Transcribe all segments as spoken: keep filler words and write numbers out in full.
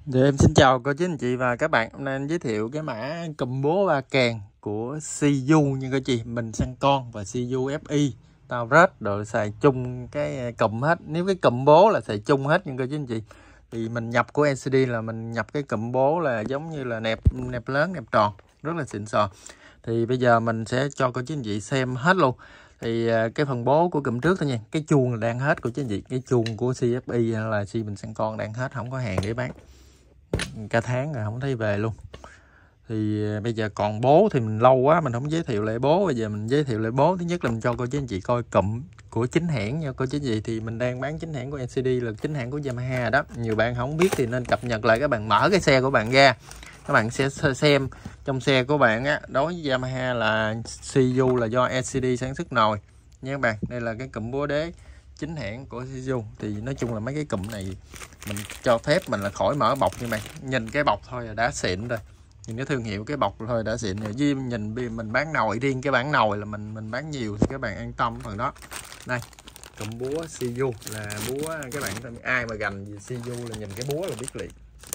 Dạ, em xin chào cô chú anh chị và các bạn. Hôm nay em giới thiệu cái mã cụm bố ba càng của xê u nha cô chị. Mình xăng con và xê u ép i tao rết rồi xài chung cái cụm hết. Nếu cái cụm bố là xài chung hết nha cô chú anh chị. Thì mình nhập của lờ xê đê là mình nhập cái cụm bố là giống như là nẹp nẹp lớn, nẹp tròn, rất là xịn sò. Thì bây giờ mình sẽ cho cô chú anh chị xem hết luôn. Thì cái phần bố của cụm trước thôi nha. Cái chuông là đang hết của chú anh chị. Cái chuông của xê ép i hay là xê mình xăng con đang hết, không có hàng để bán. Cả tháng rồi không thấy về luôn. Thì bây giờ còn bố thì mình lâu quá mình không giới thiệu lại bố. Bây giờ mình giới thiệu lại bố. Thứ nhất là mình cho cô chú anh chị coi cụm của chính hãng nha cô chú anh chị. Thì mình đang bán chính hãng của lờ xê đê là chính hãng của Yamaha đó. Nhiều bạn không biết thì nên cập nhật lại. Các bạn mở cái xe của bạn ra, các bạn sẽ xem trong xe của bạn á, đối với Yamaha là xê u là do lờ xê đê sản xuất nồi nha các bạn. Đây là cái cụm bố đế chính hãng của xê u. Thì nói chung là mấy cái cụm này mình cho phép mình là khỏi mở bọc nha bạn. Nhìn cái bọc thôi là đã xịn rồi, nhìn cái thương hiệu cái bọc thôi đã xịn rồi. Với nhìn mình bán nồi, riêng cái bản nồi là mình mình bán nhiều thì các bạn an tâm phần đó. Đây cụm búa xê u là búa, các bạn ai mà gành gì xê u là nhìn cái búa là biết liền.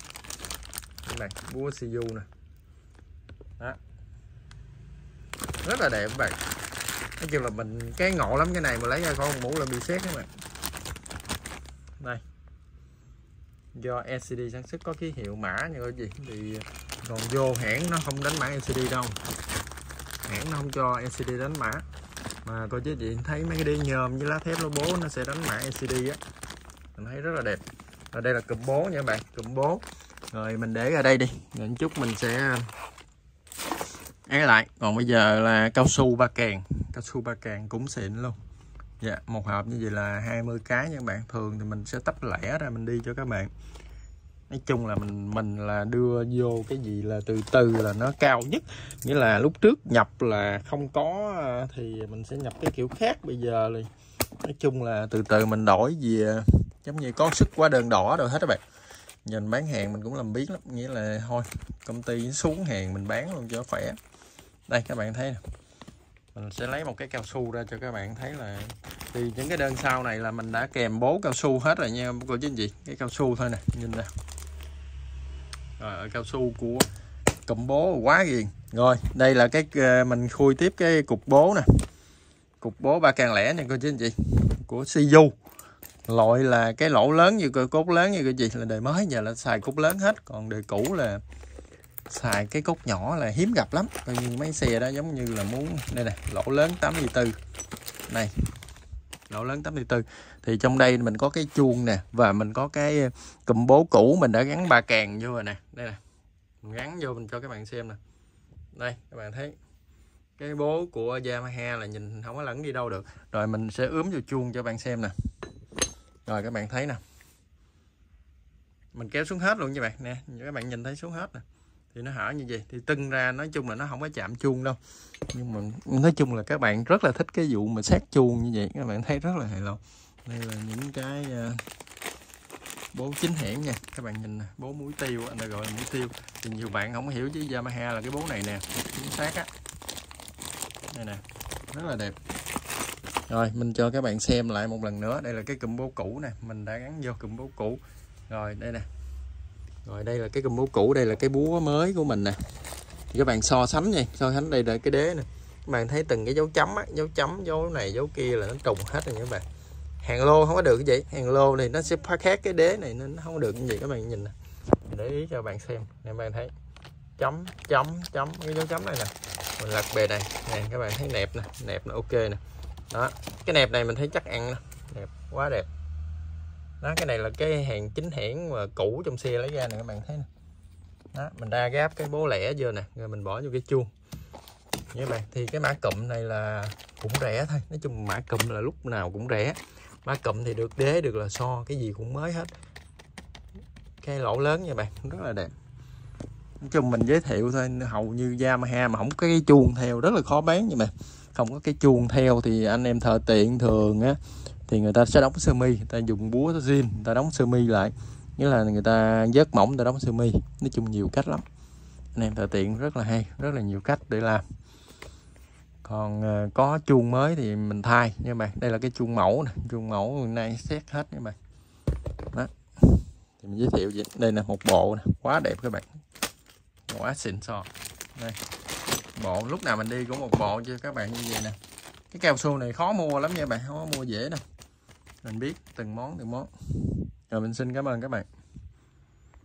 Các bạn búa xê u nè, đó rất là đẹp các bạn. Nói chung là mình cái ngộ lắm, cái này mà lấy ra khỏi mũ là bị xét các bạn. Đây do lờ xê đê sản xuất có ký hiệu mã như cái gì thì còn vô hãng nó không đánh mã lờ xê đê đâu, hãng nó không cho lờ xê đê đánh mã. Mà coi chứ chị thấy mấy cái đế nhôm với lá thép lô bố nó sẽ đánh mã lờ xê đê á, mình thấy rất là đẹp. Ở đây là cụm bố nha bạn, cụm bố rồi mình để ra đây đi rồi chút mình sẽ ấy lại. Còn bây giờ là cao su ba càng, cao su ba càng cũng xịn luôn. Dạ, một hộp như vậy là hai mươi cái nha các bạn. Thường thì mình sẽ tách lẻ ra mình đi cho các bạn. Nói chung là mình mình là đưa vô cái gì là từ từ là nó cao nhất. Nghĩa là lúc trước nhập là không có thì mình sẽ nhập cái kiểu khác. Bây giờ thì nói chung là từ từ mình đổi gì giống như có sức quá đơn đỏ rồi hết các bạn. Nhìn bán hàng mình cũng làm biết lắm. Nghĩa là thôi công ty xuống hàng mình bán luôn cho khỏe. Đây các bạn thấy nè, mình sẽ lấy một cái cao su ra cho các bạn thấy là thì những cái đơn sau này là mình đã kèm bố cao su hết rồi nha cô chú anh chị. Cái cao su thôi nè, nhìn nè. Rồi cao su của cụm bố quá ghiền. Rồi đây là cái mình khui tiếp cái cục bố nè, cục bố ba càng lẻ nha cô chú anh chị của xê u. Loại là cái lỗ lớn như cốt lớn như cái gì là đời mới giờ là xài cốt lớn hết, còn đời cũ là xài cái cốt nhỏ là hiếm gặp lắm. Coi như mấy xe đó giống như là muốn đây nè, lỗ lớn tám mươi tư này, lỗ lớn tám mươi tư. Thì trong đây mình có cái chuông nè và mình có cái cụm bố cũ mình đã gắn ba càng vô rồi nè. Đây nè, mình gắn vô mình cho các bạn xem nè. Đây các bạn thấy cái bố của Yamaha là nhìn không có lẫn đi đâu được. Rồi mình sẽ ướm vô chuông cho bạn xem nè. Rồi các bạn thấy nè, mình kéo xuống hết luôn nha bạn nè, các bạn nhìn thấy xuống hết nè. Thì nó hở như vậy thì tưng ra, nói chung là nó không có chạm chuông đâu. Nhưng mà nói chung là các bạn rất là thích cái vụ mà sát chuông như vậy, các bạn thấy rất là hài lòng. Đây là những cái uh, bố chính hãng nha. Các bạn nhìn nè, bố mũi tiêu, anh ta gọi là mũi tiêu. Thì nhiều bạn không có hiểu chứ Yamaha là cái bố này nè, chính xác á. Đây nè, rất là đẹp. Rồi mình cho các bạn xem lại một lần nữa. Đây là cái cụm bố cũ nè, mình đã gắn vô cụm bố cũ. Rồi đây nè. Rồi đây là cái cụm bố cũ, đây là cái búa mới của mình nè. Thì các bạn so sánh nha, so sánh đây là cái đế nè. Các bạn thấy từng cái dấu chấm á, dấu chấm, dấu này, dấu kia là nó trùng hết rồi nha các bạn. Hàng lô không có được cái gì, hàng lô thì nó sẽ phá khác cái đế này nên nó không có được cái gì. Các bạn nhìn nè, để ý cho các bạn xem nè, các bạn thấy chấm chấm chấm cái dấu chấm này nè. Mình lật bề này nè, các bạn thấy nẹp nè, nẹp là ok nè. Đó, cái nẹp này mình thấy chắc ăn nè, đẹp quá đẹp. Đó, cái này là cái hàng chính hãng mà cũ trong xe lấy ra nè, các bạn thấy nè. Đó, mình ra gáp cái bố lẻ vô nè, rồi mình bỏ vô cái chuông. Các bạn thì cái mã cụm này là cũng rẻ thôi, nói chung mã cụm là lúc nào cũng rẻ. Mã cụm thì được đế được là so, cái gì cũng mới hết. Cái lỗ lớn nha bạn, rất là đẹp. Nói chung mình giới thiệu thôi, hầu như Yamaha mà không có cái chuông theo rất là khó bán nha bạn. Không có cái chuông theo thì anh em thợ tiện thường á thì người ta sẽ đóng sơ mi, người ta dùng búa zin, người ta đóng sơ mi lại, nghĩa là người ta vớt mỏng, người ta đóng sơ mi. Nói chung nhiều cách lắm, anh em thợ tiện rất là hay, rất là nhiều cách để làm. Còn uh, có chuông mới thì mình thay nha bạn. Đây là cái chuông mẫu nè, chuông mẫu hôm nay xét hết nha bạn. Đó, thì mình giới thiệu vậy. Đây là một bộ nè, quá đẹp các bạn, quá xịn sò. Đây bộ lúc nào mình đi cũng một bộ cho các bạn như vậy nè. Cái cao su này khó mua lắm nha bạn, không có mua dễ đâu, mình biết từng món từng món. Rồi mình xin cảm ơn các bạn.